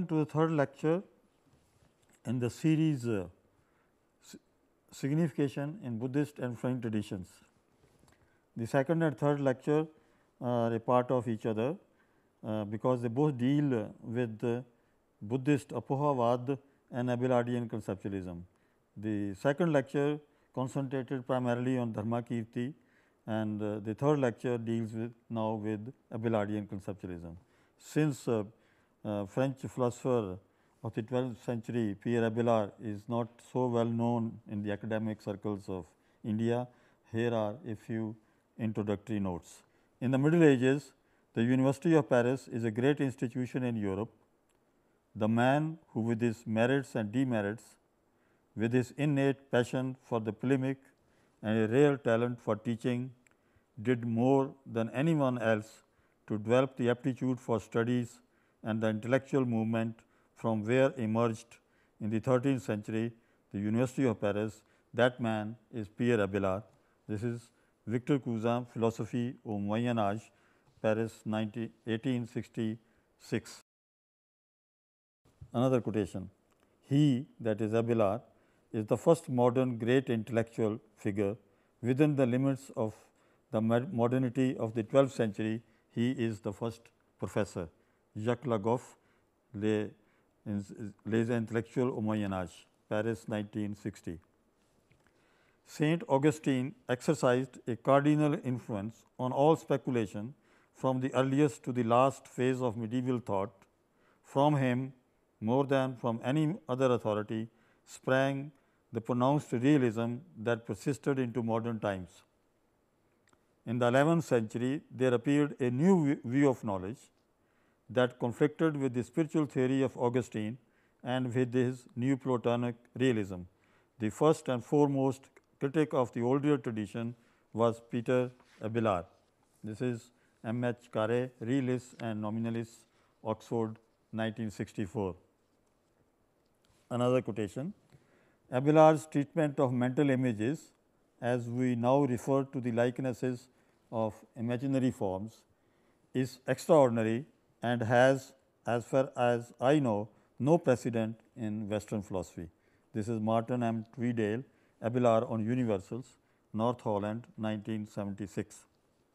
Welcome to the third lecture in the series Signification in Buddhist and French traditions. The second and third lecture are a part of each other because they both deal with Buddhist Apohavad and Abelardian conceptualism. The second lecture concentrated primarily on Dharmakirti, and the third lecture deals with Abelardian conceptualism. Since French philosopher of the 12th century, Pierre Abelard, is not so well known in the academic circles of India, here are a few introductory notes. In the Middle Ages, the University of Paris is a great institution in Europe. The man who, with his merits and demerits, with his innate passion for the polemic and a rare talent for teaching, did more than anyone else to develop the aptitude for studies and the intellectual movement from where emerged in the 13th century the University of Paris. That man is Pierre Abelard. This is Victor Cousin, Philosophie au Moyen Âge, Paris 1866. Another quotation: he, that is Abelard, is the first modern great intellectual figure within the limits of the modernity of the 12th century. He is the first professor. Jacques Lagoff, Les Intellectuels au Moyen Âge, Paris 1960. Saint Augustine exercised a cardinal influence on all speculation from the earliest to the last phase of medieval thought. From him, more than from any other authority, sprang the pronounced realism that persisted into modern times. In the 11th century, there appeared a new view of knowledge that conflicted with the spiritual theory of Augustine and with his new Platonic realism. The first and foremost critic of the older tradition was Peter Abelard. This is M. H. Carre, Realist and Nominalist, Oxford, 1964. Another quotation: Abelard's treatment of mental images, as we now refer to the likenesses of imaginary forms, is extraordinary and has, as far as I know, no precedent in Western philosophy. This is Martin M. Tweedale, Abelard on Universals, North Holland, 1976.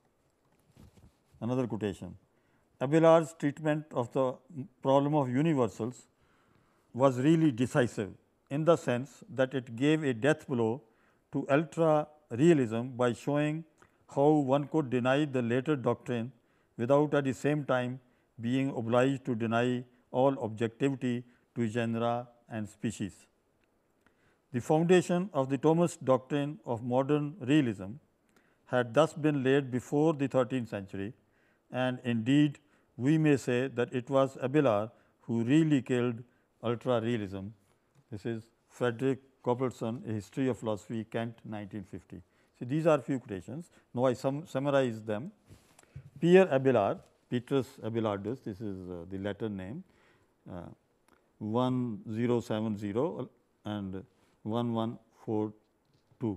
Another quotation: Abelard's treatment of the problem of universals was really decisive, in the sense that it gave a death blow to ultra-realism by showing how one could deny the later doctrine without at the same time being obliged to deny all objectivity to genera and species. The foundation of the Thomist doctrine of modern realism had thus been laid before the 13th century, and indeed we may say that it was Abelard who really killed ultra-realism. This is Frederick Cobbleton, A History of Philosophy, Kent, 1950. So, these are few quotations. Now, I summarize them. Pierre Abelard, Petrus Abelardus, this is the Latin name, 1070 and 1142.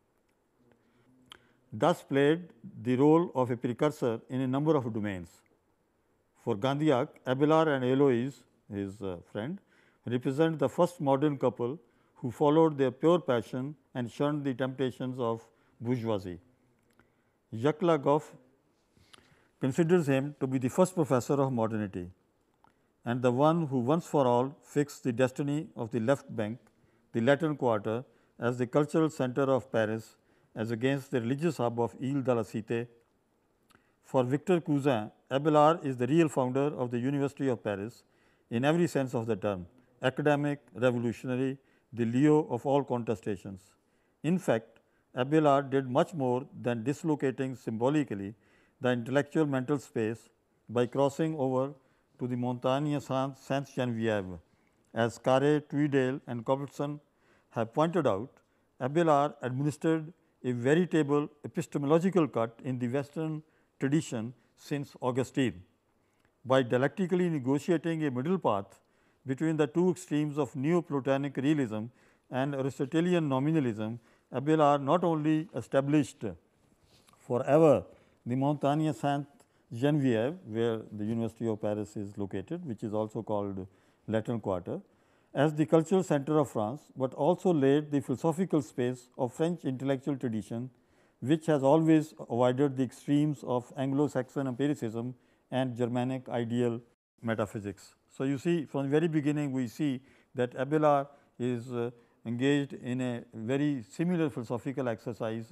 Thus played the role of a precursor in a number of domains. For Condillac, Abelard and Héloïse, his friend, represent the first modern couple who followed their pure passion and shunned the temptations of bourgeoisie. Jacques Lagoff considers him to be the first professor of modernity and the one who once for all fixed the destiny of the left bank, the Latin Quarter, as the cultural center of Paris as against the religious hub of Ile de la Cité. For Victor Cousin, Abelard is the real founder of the University of Paris in every sense of the term: academic, revolutionary, the Leo of all contestations. In fact, Abelard did much more than dislocating symbolically the intellectual mental space by crossing over to the Montagne Sainte-Geneviève. As Carre, Tweedale and Cobbleton have pointed out, Abelard administered a veritable epistemological cut in the Western tradition since Augustine. By dialectically negotiating a middle path between the two extremes of Neo-Platonic realism and Aristotelian nominalism, Abelard not only established forever the Montagne Sainte Geneviève, where the University of Paris is located, which is also called Latin Quarter, as the cultural center of France, but also laid the philosophical space of French intellectual tradition, which has always avoided the extremes of Anglo-Saxon empiricism and Germanic ideal metaphysics. So, you see from the very beginning we see that Abelard is engaged in a very similar philosophical exercise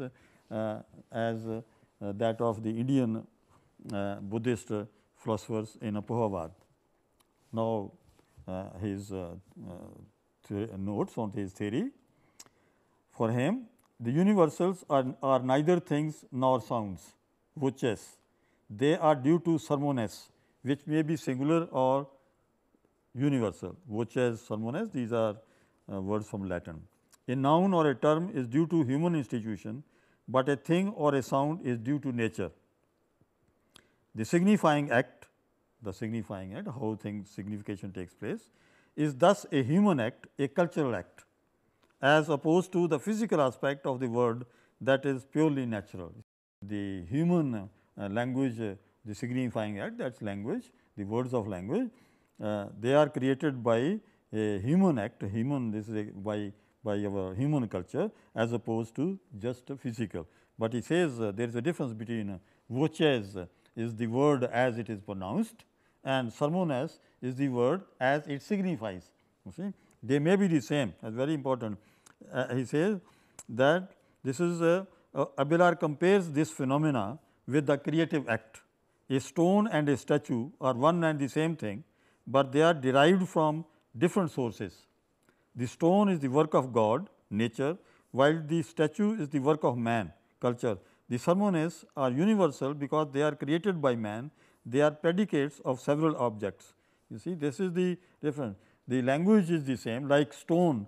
as that of the Indian Buddhist philosophers in Apohavad. Now, his notes on his theory. For him, the universals are neither things nor sounds, voces. They are due to sermones, which may be singular or universal. Voces, sermones, these are words from Latin. A noun or a term is due to human institution, but a thing or a sound is due to nature. The signifying act, how things signification takes place, is thus a human act, a cultural act, as opposed to the physical aspect of the word that is purely natural. The human language, the signifying act, that is language, the words of language, they are created by a human act, this is by our human culture, as opposed to just physical. But he says there is a difference between voces is the word as it is pronounced, and sermones is the word as it signifies. You see, they may be the same, that's very important. He says that this is Abelard compares this phenomena with the creative act. A stone and a statue are one and the same thing, but they are derived from different sources. The stone is the work of God, nature, while the statue is the work of man, culture. The sermones are universal because they are created by man, they are predicates of several objects. You see, this is the difference. The language is the same, like stone,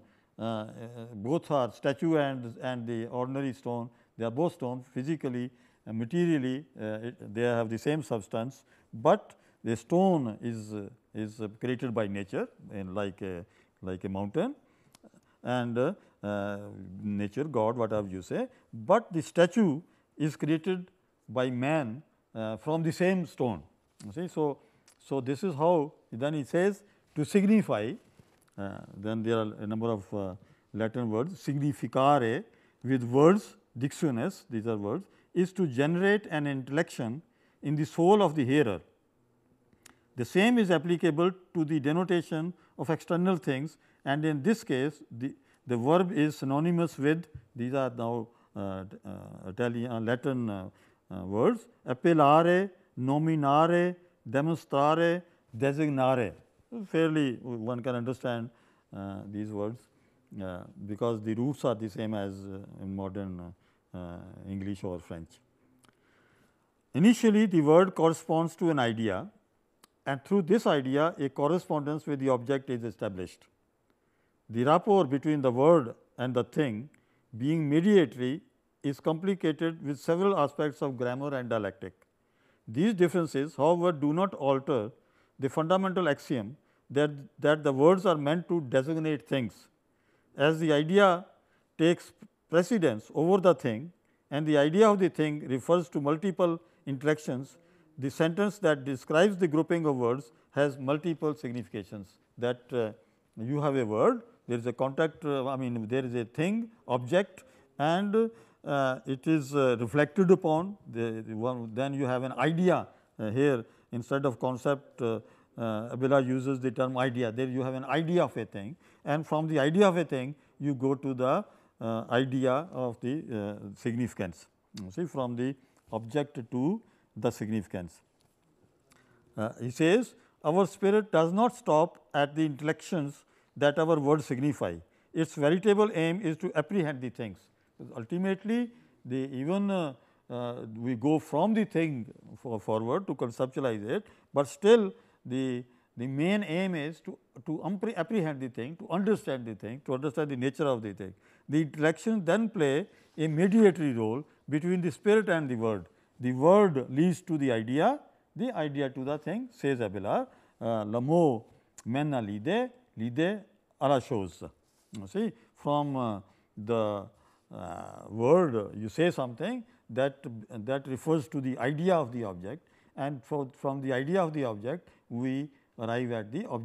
both are statue and the ordinary stone, they are both stone physically, materially, they have the same substance, but the stone is created by nature in like a mountain, and nature, God, whatever you say, but the statue is created by man from the same stone. You see, so this is how then he says to signify. Then there are a number of Latin words, significare with words, dictiones, these are words, is to generate an intellection in the soul of the hearer. The same is applicable to the denotation of external things, and in this case the verb is synonymous with, these are now Italian Latin words, appellare, nominare, demonstrare, designare. Fairly one can understand these words because the roots are the same as in modern English or French. Initially, the word corresponds to an idea, and through this idea a correspondence with the object is established. The rapport between the word and the thing, being mediatory, is complicated with several aspects of grammar and dialectic. These differences, however, do not alter the fundamental axiom that the words are meant to designate things. As the idea takes precedence over the thing and the idea of the thing refers to multiple interactions, the sentence that describes the grouping of words has multiple significations. That you have a word, there is a contact, there is a thing, object, and it is reflected upon, then you have an idea here instead of concept. Abelard uses the term idea, there you have an idea of a thing, and from the idea of a thing you go to the idea of the significance. See, from the object to the significance. He says, our spirit does not stop at the intellections that our words signify. Its veritable aim is to apprehend the things. Ultimately, we go from the thing forward to conceptualize it, but still the main aim is to apprehend the thing, to understand the thing, to understand the nature of the thing. The intellections then play a mediatory role between the spirit and the word. The word leads to the idea to the thing, says Abelard. Le mot mène à l'idée, l'idée à la chose. See, from the word you say something that refers to the idea of the object, and from the idea of the object we arrive at the object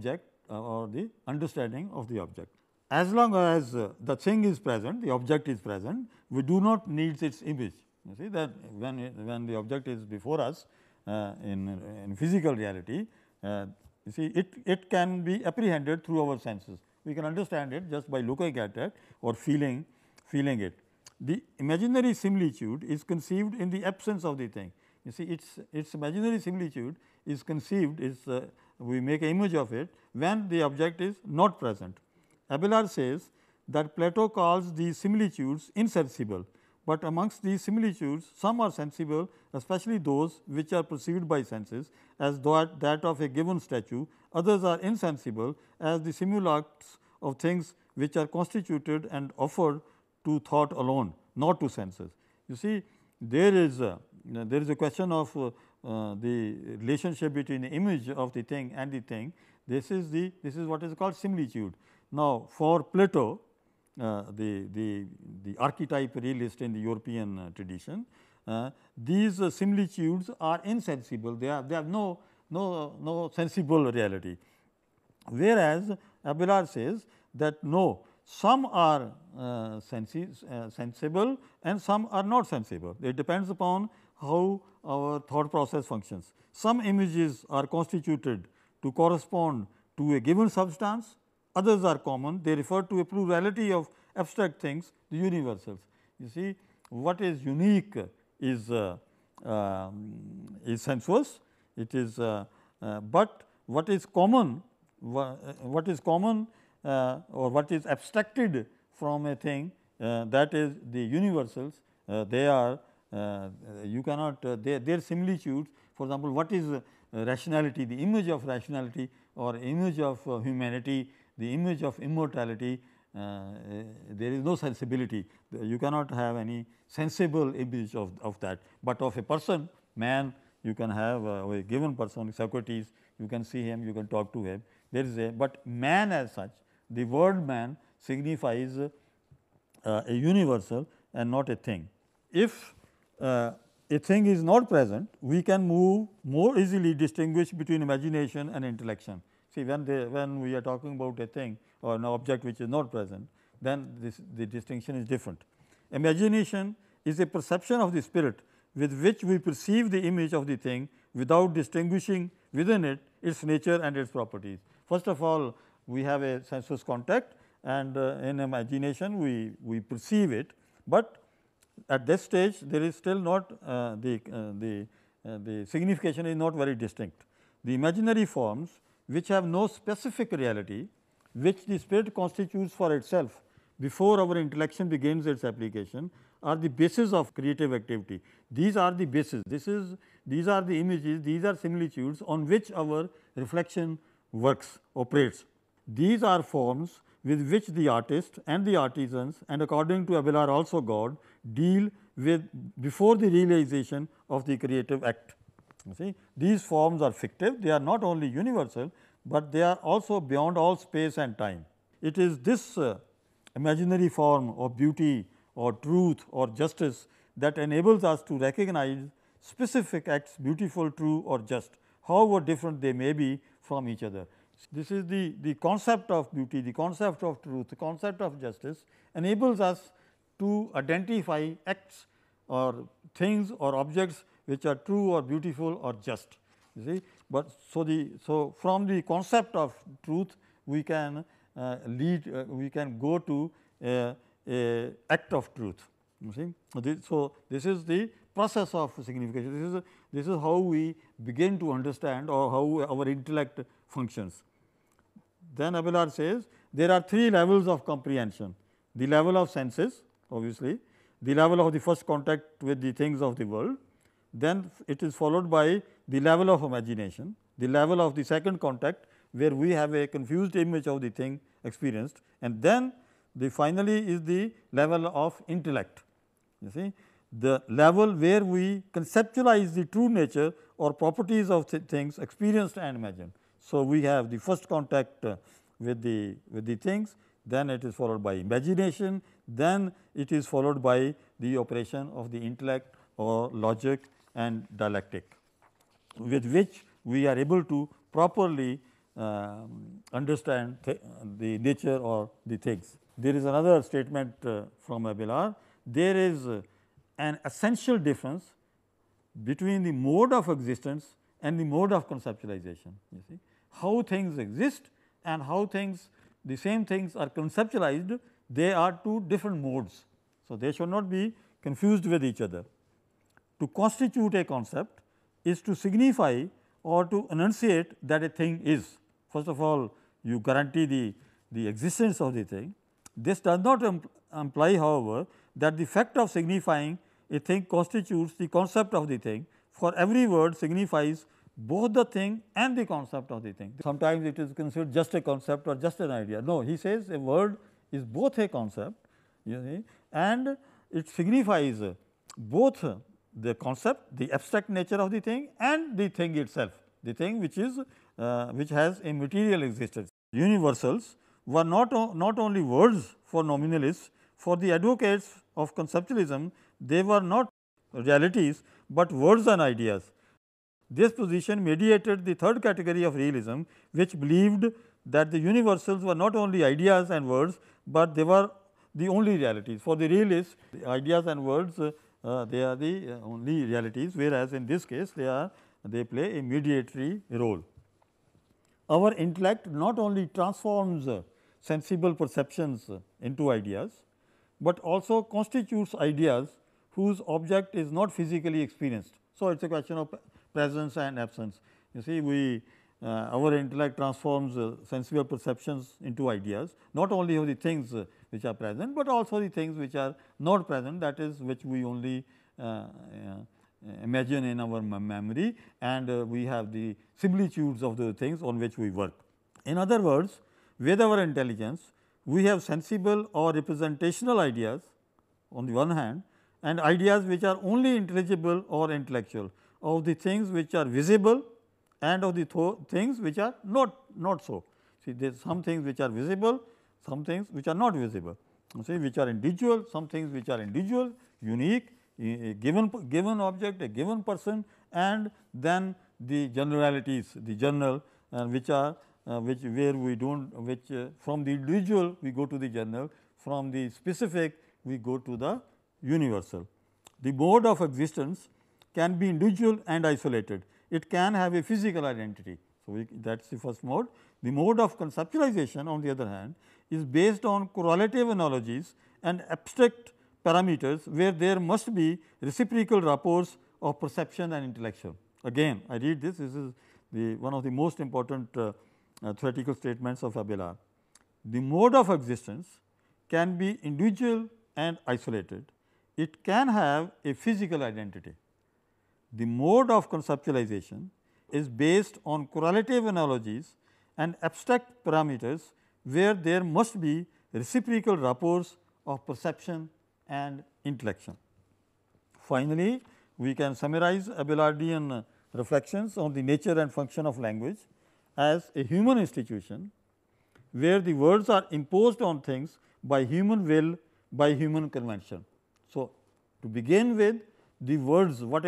or the understanding of the object. As long as the thing is present, the object is present, we do not need its image. You see that when the object is before us in physical reality, you see it can be apprehended through our senses. We can understand it just by looking at it or feeling it. The imaginary similitude is conceived in the absence of the thing. You see, its imaginary similitude is conceived, we make an image of it when the object is not present. Abelard says that Plato calls these similitudes insensible, but amongst these similitudes some are sensible, especially those which are perceived by senses, as that of a given statue. Others are insensible, as the simulacrs of things which are constituted and offered to thought alone, not to senses. You see, there is a question of the relationship between the image of the thing and the thing. This is what is called similitude. Now, for Plato, the archetype realist in the European tradition, these similitudes are insensible. They have no sensible reality. Whereas Abelard says that no, some are sensible and some are not sensible. It depends upon how our thought process functions. Some images are constituted to correspond to a given substance, others are common, they refer to a plurality of abstract things, the universals. You see, what is unique is sensuous, it is, but what is common, or what is abstracted from a thing, that is the universals. They are you cannot their similitudes. For example, what is rationality, the image of rationality or image of humanity, the image of immortality, there is no sensibility. You cannot have any sensible image of that, but of a person, man, you can have a given person, Socrates, you can see him, you can talk to him. There is but man as such, the word man signifies a universal and not a thing. If a thing is not present, we can more easily distinguish between imagination and intellection. See, when we are talking about a thing or an object which is not present, then the distinction is different. Imagination is a perception of the spirit with which we perceive the image of the thing without distinguishing within it its nature and its properties. First of all, we have a sensuous contact, and in imagination we perceive it, but at this stage there is still not the signification is not very distinct. The imaginary forms which have no specific reality, which the spirit constitutes for itself before our intellection begins its application, are the basis of creative activity. These are the basis. These are the images, these are similitudes on which our reflection works, operates. These are forms with which the artist and the artisans, and according to Abelard also God, deal with before the realization of the creative act. You see, these forms are fictive, they are not only universal, but they are also beyond all space and time. It is this imaginary form of beauty or truth or justice that enables us to recognize specific acts beautiful, true or just, however different they may be from each other. This is the concept of beauty, the concept of truth, the concept of justice enables us to identify acts or things or objects which are true or beautiful or just. You see, but so from the concept of truth we can we can go to a act of truth. You see, so this is the process of signification. This is how we begin to understand or how our intellect functions. Then Abelard says there are three levels of comprehension: the level of senses, obviously, the level of the first contact with the things of the world, then it is followed by the level of imagination, the level of the second contact where we have a confused image of the thing experienced, and then finally is the level of intellect. You see, the level where we conceptualize the true nature or properties of things experienced and imagined. So, we have the first contact with the things, then it is followed by imagination, then it is followed by the operation of the intellect or logic and dialectic, with which we are able to properly understand the nature or the things. There is another statement from Abelard. There is an essential difference between the mode of existence and the mode of conceptualization. You see, how things exist and how things, the same things are conceptualized, they are two different modes. So, they should not be confused with each other. To constitute a concept is to signify or to enunciate that a thing is. First of all, you guarantee the existence of the thing. This does not imply, however, that the fact of signifying a thing constitutes the concept of the thing, for every word signifies both the thing and the concept of the thing. Sometimes it is considered just a concept or just an idea. No, he says a word is both a concept, you see, and it signifies both the concept, the abstract nature of the thing, and the thing itself, the thing which is which has a material existence. Universals were not only words for nominalists. For the advocates of conceptualism, they were not realities, but words and ideas. This position mediated the third category of realism, which believed that the universals were not only ideas and words, but they were the only realities. For the realists, the ideas and words they are the only realities, whereas in this case they play a mediatory role. Our intellect not only transforms sensible perceptions into ideas, but also constitutes ideas whose object is not physically experienced. So, it is a question of presence and absence. You see, our intellect transforms sensible perceptions into ideas, not only of the things which are present, but also the things which are not present, that is which we only imagine in our memory, and we have the similitudes of the things on which we work. In other words, with our intelligence, we have sensible or representational ideas on the one hand, and ideas which are only intelligible or intellectual, of the things which are visible and of the things which are not so. See, there are some things which are visible, some things which are not visible, see, which are individual, some things which are individual, unique, a given object, a given person, and then the generalities, the general, which are where we do not, from the individual we go to the general, from the specific we go to the universal. The mode of existence can be individual and isolated. It can have a physical identity. So, that is the first mode. The mode of conceptualization, on the other hand, is based on correlative analogies and abstract parameters, where there must be reciprocal rapports of perception and intellection. Again, I read this is one of the most important theoretical statements of Abelard. The mode of existence can be individual and isolated. It can have a physical identity. The mode of conceptualization is based on correlative analogies and abstract parameters, where there must be reciprocal rapports of perception and intellection. Finally, we can summarize Abelardian reflections on the nature and function of language as a human institution, where the words are imposed on things by human will, by human convention. So, to begin with, the words, what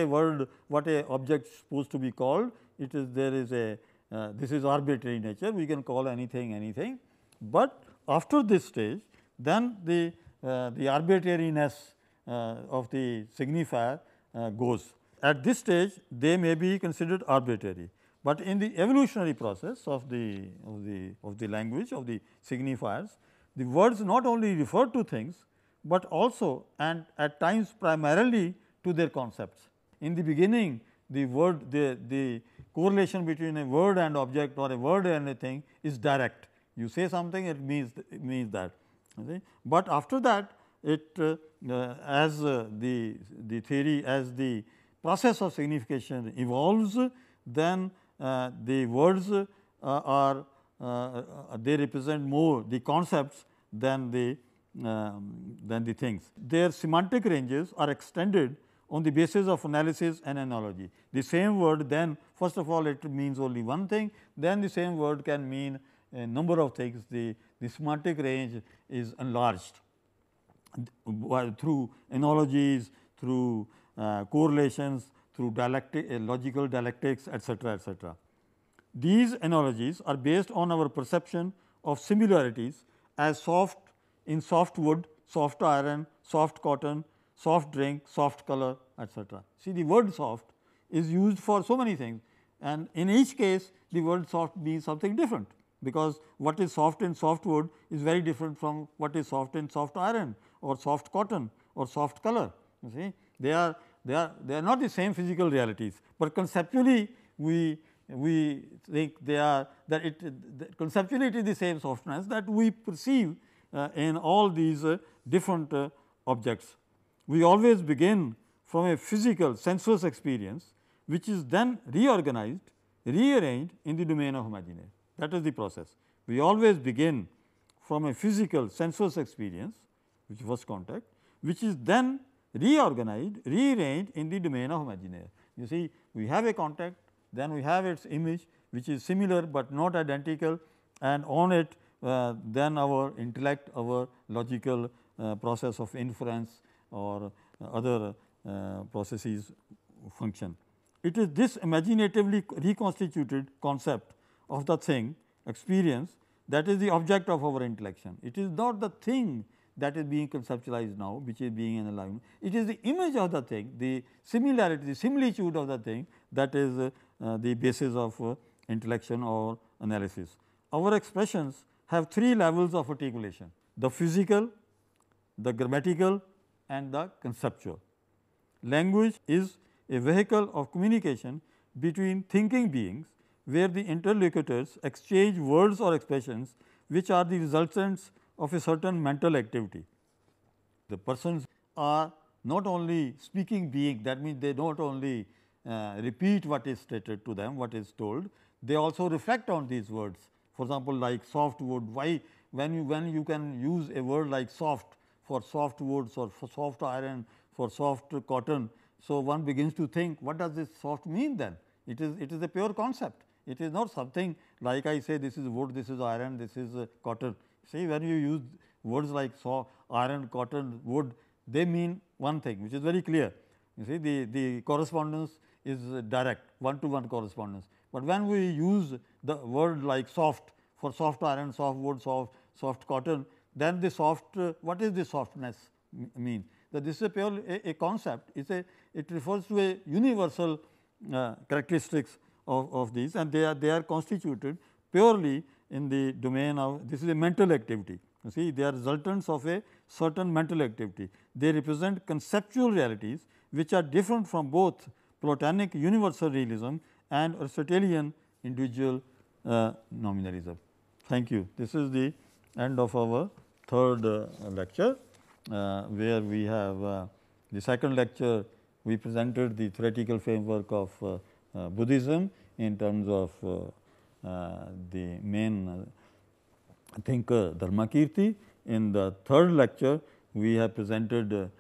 a object is supposed to be called, it is there is a this is arbitrary nature, we can call anything, but after this stage, then the arbitrariness of the signifier goes. At this stage, they may be considered arbitrary, but in the evolutionary process of the language, of the signifiers, the words not only refer to things, but also and at times primarily to their concepts. In the beginning, the word, the correlation between a word and object, or a word and a thing, is direct. You say something, it means that. Okay? But after that, it as the theory, as the process of signification evolves, then the words are they represent more the concepts than the things. Their semantic ranges are extended on the basis of analysis and analogy. The same word, then first of all it means only one thing, then the same word can mean a number of things. The semantic range is enlarged through analogies, through correlations, through logical dialectics, etc., etc. These analogies are based on our perception of similarities as soft in soft wood, soft iron, soft cotton, soft drink, soft color, etc. See, the word soft is used for so many things, and in each case the word soft means something different, because what is soft in soft wood is very different from what is soft in soft iron or soft cotton or soft color. You see, they are not the same physical realities, but conceptually we think they are conceptually it is the same softness that we perceive in all these different objects. We always begin from a physical sensuous experience, which is then reorganized, rearranged in the domain of imaginary. That is the process. We always begin from a physical sensuous experience, which is first contact, which is then reorganized, rearranged in the domain of imaginary. You see, we have a contact, then we have its image, which is similar but not identical, and on it then our intellect, our logical process of inference or other processes function. It is this imaginatively reconstituted concept of the thing, experience, that is the object of our intellection. It is not the thing that is being conceptualized now, which is being analyzed. It is the image of the thing, the similarity, the similitude of the thing, that is the basis of intellection or analysis. Our expressions have three levels of articulation: the physical, the grammatical, and the conceptual. Language is a vehicle of communication between thinking beings, where the interlocutors exchange words or expressions which are the resultants of a certain mental activity. The persons are not only speaking being, that means they not only repeat what is stated to them, what is told, they also reflect on these words. For example, like soft wood, why when you can use a word like soft for soft woods or for soft iron, for soft cotton. So, one begins to think, what does this soft mean then? It is a pure concept. It is not something like I say this is wood, this is iron, this is cotton. See, when you use words like iron, cotton, wood, they mean one thing, which is very clear. You see, the correspondence is direct, one-to-one correspondence. But when we use the word like soft for soft iron, soft wood, soft cotton, then the soft, what is the softness mean? That this is a pure a concept. It refers to a universal characteristics of these, and they are constituted purely in the domain of, this is a mental activity. You see, they are resultants of a certain mental activity. They represent conceptual realities which are different from both Platonic universal realism and Aristotelian individual nominalism. Thank you. This is the end of our third lecture, where we have the second lecture. We presented the theoretical framework of Buddhism in terms of the main thinker Dharmakirti. In the third lecture, we have presented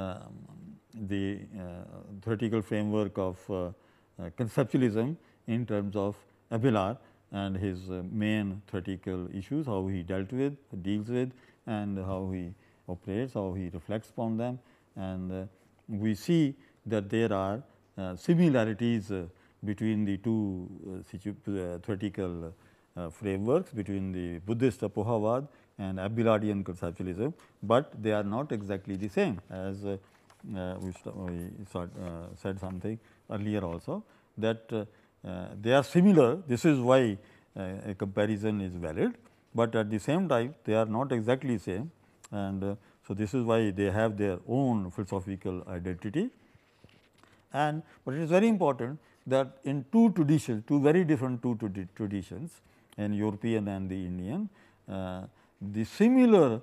the theoretical framework of conceptualism in terms of Abelard and his main theoretical issues, how he deals with, and how he operates, how he reflects upon them. And we see that there are similarities between the two theoretical frameworks, between the Buddhist Apohavad and Abelardian conceptualism, but they are not exactly the same, as we said something earlier also, that they are similar. This is why a comparison is valid, but at the same time they are not exactly same, and so this is why they have their own philosophical identity. And but it is very important that in two traditions, two very different traditions, in European and the Indian, the similar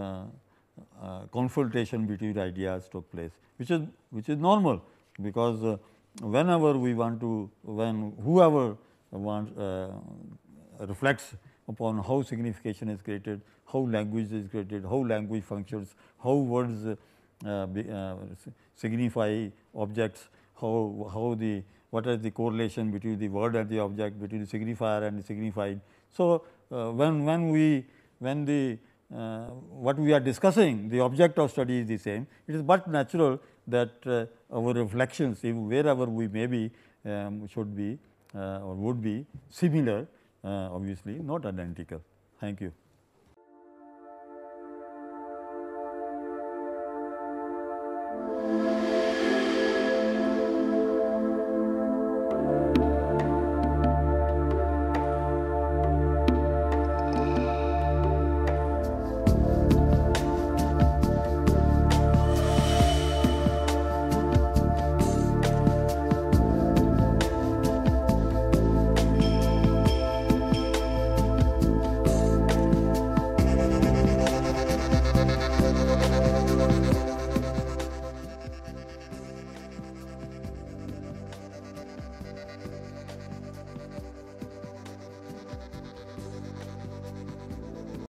confrontation between ideas took place, which is normal, because whenever we want to, when whoever wants reflects upon how signification is created, how language is created, how language functions, how words signify objects, what is the correlation between the word and the object, between the signifier and the signified. So, when the what we are discussing, the object of study is the same, it is but natural that our reflections, wherever we may be, should be or would be similar, obviously not identical. Thank you.